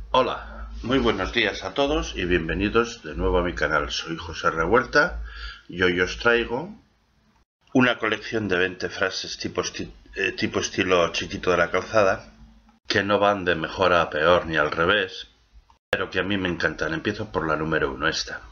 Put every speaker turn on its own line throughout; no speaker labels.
Hola, muy buenos días a todos y bienvenidos de nuevo a mi canal. Soy José Revuelta y hoy os traigo una colección de 20 frases tipo estilo Chiquito de la Calzada, que no van de mejor a peor ni al revés, pero que a mí me encantan. Empiezo por la número 1, esta.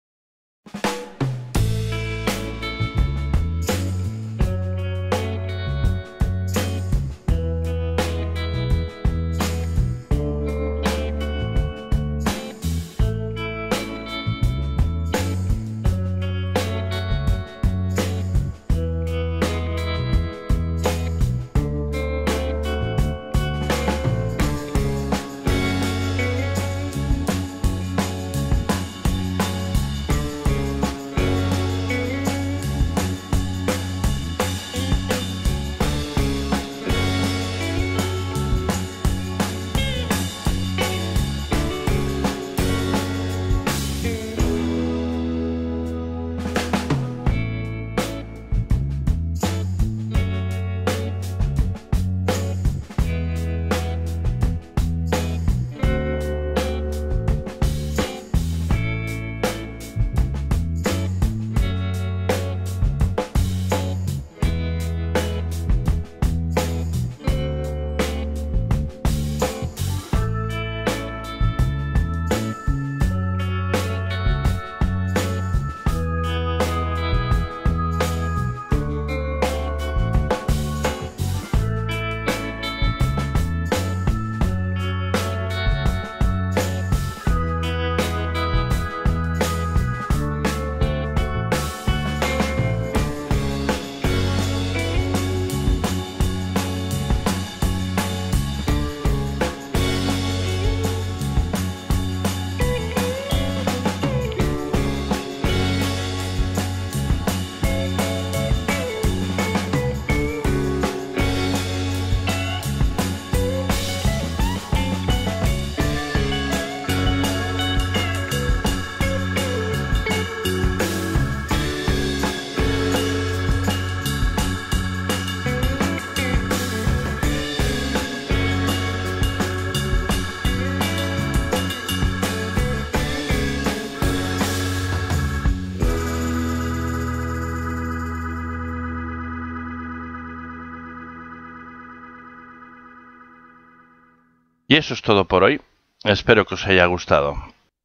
Y eso es todo por hoy. Espero que os haya gustado.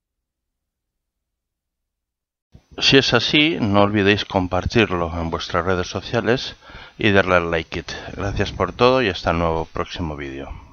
Si es así, no olvidéis compartirlo en vuestras redes sociales y darle al like it. Gracias por todo y hasta el nuevo próximo vídeo.